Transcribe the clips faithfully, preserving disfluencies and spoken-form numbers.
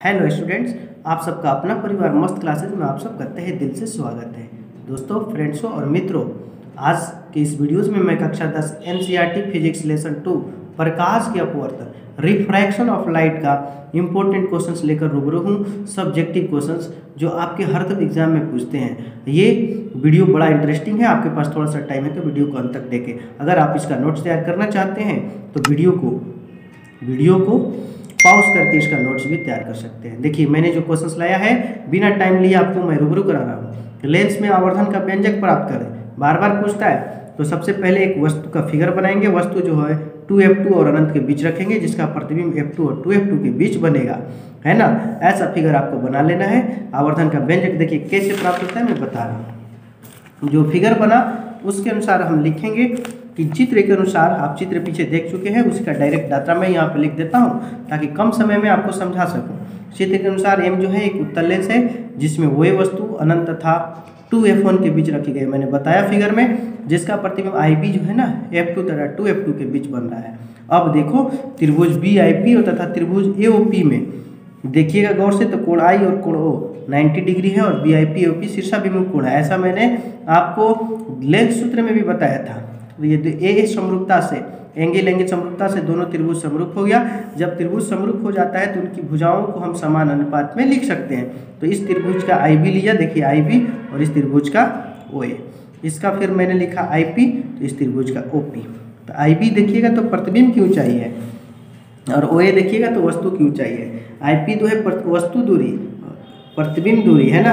Hello students, आप सबका अपना परिवार मस्त क्लासेज में आप सब करते हैं दिल से स्वागत है। दोस्तों, फ्रेंड्सों और मित्रों, आज के इस वीडियोस में मैं कक्षा दस एनसीईआरटी फिजिक्स लेसन टू प्रकाश के अपवर्तन रिफ्रैक्शन ऑफ लाइट का इम्पोर्टेंट क्वेश्चंस लेकर रूबरू हूँ। सब्जेक्टिव क्वेश्चंस जो आपके हर तब एग्जाम में पूछते हैं। ये वीडियो बड़ा इंटरेस्टिंग है, आपके पास थोड़ा सा टाइम है तो वीडियो को अंत तक देखें। अगर आप इसका नोट्स तैयार करना चाहते हैं तो वीडियो को वीडियो को पॉज करके इसका नोट्स भी तैयार कर सकते हैं। देखिए, मैंने जो क्वेश्चंस लाया है बिना टाइम लिए आपको मैं रूबरू करा रहा हूँ। लेंस में आवर्धन का व्यंजक प्राप्त करें, बार बार पूछता है। तो सबसे पहले एक वस्तु का फिगर बनाएंगे। वस्तु जो है टू एफ टू और अनंत के बीच रखेंगे, जिसका प्रतिबिंब एफ टू और टू एफ टू के बीच बनेगा, है ना। ऐसा फिगर आपको बना लेना है। आवर्धन का व्यंजक देखिए कैसे प्राप्त होता है, मैं बता रहा हूँ। जो फिगर बना उसके अनुसार हम लिखेंगे कि चित्र के अनुसार, आप चित्र पीछे देख चुके हैं, उसका डायरेक्ट डाटा मैं यहाँ पे लिख देता हूँ ताकि कम समय में आपको समझा सकूँ। चित्र के अनुसार एम जो है एक उत्तल लेंस है जिसमें वो वस्तु अनंत तथा टू एफ वन के बीच रखी गई, मैंने बताया फिगर में, जिसका प्रतिबिंब आई बी जो है ना एफ टू तथा टू एफ टू के बीच बन रहा है। अब देखो, त्रिभुज बी आई पी और तथा त्रिभुज ए ओ पी में देखिएगा गौर से, तो कोण आई और कोण ओ नब्बे डिग्री है और B I P O P शीर्षाभिमुख कोण है। ऐसा मैंने आपको लेंस सूत्र में भी बताया था। तो ये ए समरूपता से, एंगल एंगल समरूपता से दोनों त्रिभुज समरूप हो गया। जब त्रिभुज समरूप हो जाता है तो उनकी भुजाओं को हम समान अनुपात में लिख सकते हैं। तो इस त्रिभुज का आई बी लिया, देखिए आई बी, और इस त्रिभुज का ओ ए, इसका फिर मैंने लिखा आई पी, तो इस त्रिभुज का ओ पी। तो आई बी देखिएगा तो प्रतिबिंब की ऊंचाई है और ओ ए देखिएगा तो वस्तु की ऊंचाई है। आई पी तो है वस्तु दूरी, प्रतिबिंब दूरी, है ना।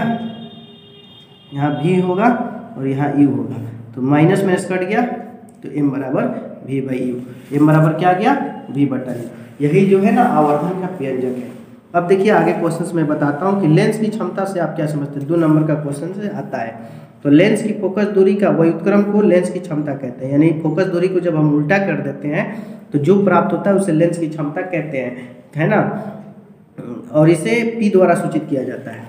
यहाँ भी होगा और यहाँ यू होगा, तो माइनस माइनस कट गया तो m बराबर v बाई यू। एम बराबर क्या गया, v बटा यू। यही जो है ना आवर्धन का व्यंजक है। अब देखिए आगे क्वेश्चंस में बताता हूँ कि लेंस की क्षमता से आप क्या समझते हैं। दो नंबर का क्वेश्चन से आता है। तो लेंस की फोकस दूरी का व्युत्क्रम को लेंस की क्षमता कहते हैं। यानी फोकस दूरी को जब हम उल्टा कर देते हैं तो जो प्राप्त होता है उसे लेंस की क्षमता कहते हैं, है ना। और इसे p द्वारा सूचित किया जाता है।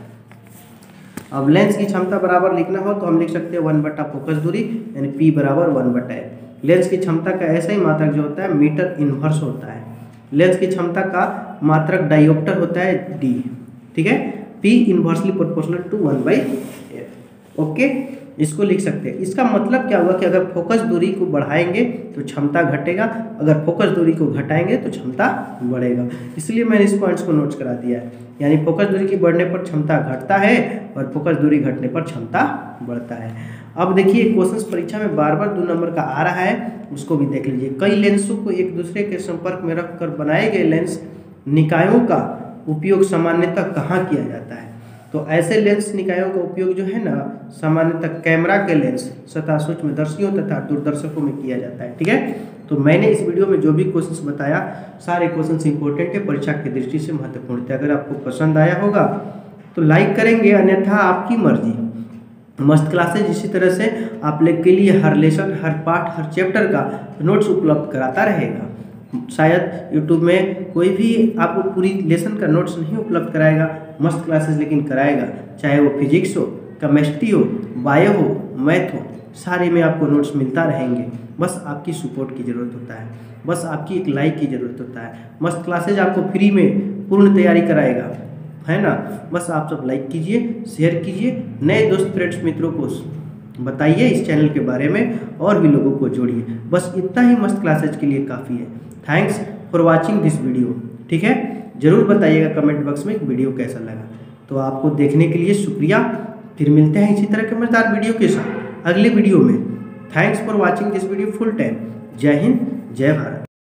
अब लेंस की क्षमता बराबर लिखना हो तो हम लिख सकते हैं वन बटा फोकस दूरी, यानी p बराबर वन बटा है। लेंस की क्षमता का ऐसा ही मात्रक जो होता है मीटर इनवर्स होता है। लेंस की क्षमता का मात्रक डायोप्टर होता है d, ठीक है। p inversely proportional to one by F. Okay, इसको लिख सकते हैं। इसका मतलब क्या हुआ कि अगर फोकस दूरी को बढ़ाएंगे तो क्षमता घटेगा, अगर फोकस दूरी को घटाएंगे तो क्षमता बढ़ेगा। इसलिए मैंने इस पॉइंट्स को नोट करा दिया है। यानी फोकस दूरी की बढ़ने पर क्षमता घटता है और फोकस दूरी घटने पर क्षमता बढ़ता है। अब देखिए क्वेश्चंस परीक्षा में बार बार दो नंबर का आ रहा है, उसको भी देख लीजिए। कई लेंसों को एक दूसरे के संपर्क में रखकर बनाए गए लेंस निकायों का उपयोग सामान्यतः कहाँ किया जाता है। तो ऐसे लेंस निकायों का उपयोग जो है ना सामान्यतः कैमरा के लेंस, सतह सूक्ष्मदर्शियों तथा दूरदर्शकों में किया जाता है, ठीक है। तो मैंने इस वीडियो में जो भी क्वेश्चंस बताया सारे क्वेश्चंस इंपॉर्टेंट है, परीक्षा की दृष्टि से महत्वपूर्ण थे। अगर आपको पसंद आया होगा तो लाइक करेंगे, अन्यथा आपकी मर्जी। मस्त क्लासेज इसी तरह से आप लोग के लिए हर लेसन, हर पार्ट, हर चैप्टर का नोट्स उपलब्ध कराता रहेगा। शायद यूट्यूब में कोई भी आपको पूरी लेसन का नोट्स नहीं उपलब्ध कराएगा, मस्त क्लासेस लेकिन कराएगा। चाहे वो फिजिक्स हो, केमिस्ट्री हो, बायो हो, मैथ हो, सारे में आपको नोट्स मिलता रहेंगे। बस आपकी सपोर्ट की ज़रूरत होता है, बस आपकी एक लाइक की ज़रूरत होता है। मस्त क्लासेज आपको फ्री में पूर्ण तैयारी कराएगा, है ना। बस आप सब लाइक कीजिए, शेयर कीजिए, नए दोस्त फ्रेंड्स मित्रों को बताइए इस चैनल के बारे में और भी लोगों को जोड़िए। बस इतना ही मस्त क्लासेज के लिए काफ़ी है। Thanks for watching this video, ठीक है। ज़रूर बताइएगा कमेंट बॉक्स में वीडियो कैसा लगा। तो आपको देखने के लिए शुक्रिया। फिर मिलते हैं इसी तरह के मजेदार वीडियो के साथ अगले वीडियो में। Thanks for watching this video full time. जय हिंद, जय भारत।